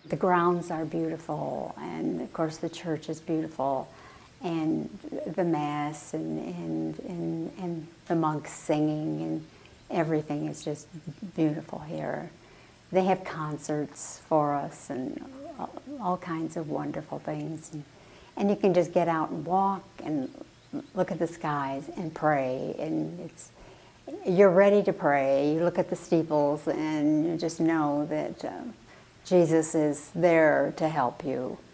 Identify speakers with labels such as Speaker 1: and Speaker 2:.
Speaker 1: The grounds are beautiful, and of course the church is beautiful, and the Mass and the monks singing, and everything is just beautiful here. They have concerts for us and all kinds of wonderful things. And you can just get out and walk and look at the skies and pray, and you're ready to pray. You look at the steeples and you just know that Jesus is there to help you.